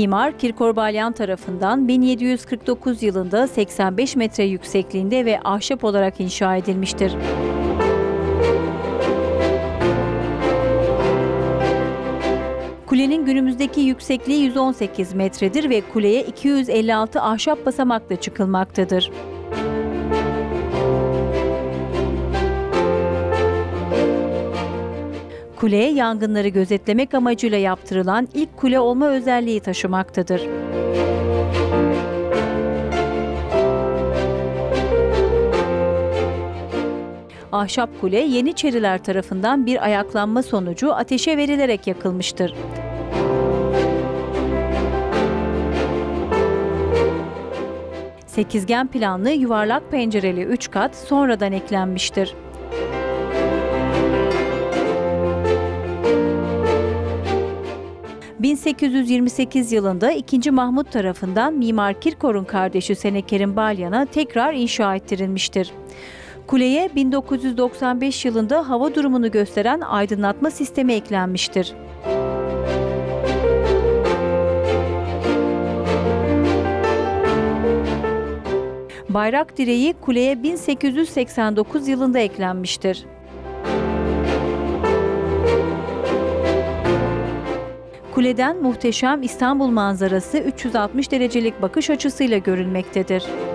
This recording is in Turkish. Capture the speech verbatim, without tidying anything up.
Mimar Kirkor Balyan tarafından bin yedi yüz kırk dokuz yılında seksen beş metre yüksekliğinde ve ahşap olarak inşa edilmiştir. Kulenin günümüzdeki yüksekliği yüz on sekiz metredir ve kuleye iki yüz elli altı ahşap basamakla çıkılmaktadır. Kule, yangınları gözetlemek amacıyla yaptırılan ilk kule olma özelliği taşımaktadır. Ahşap kule, Yeniçeriler tarafından bir ayaklanma sonucu ateşe verilerek yakılmıştır. Sekizgen planlı yuvarlak pencereli üç kat sonradan eklenmiştir. bin sekiz yüz yirmi sekiz yılında ikinci. Mahmut tarafından Mimar Kirkor'un kardeşi Senekerim Balyan'a tekrar inşa ettirilmiştir. Kuleye bin dokuz yüz doksan beş yılında hava durumunu gösteren aydınlatma sistemi eklenmiştir. Bayrak direği kuleye bin sekiz yüz seksen dokuz yılında eklenmiştir. Kuleden muhteşem İstanbul manzarası üç yüz altmış derecelik bakış açısıyla görülmektedir.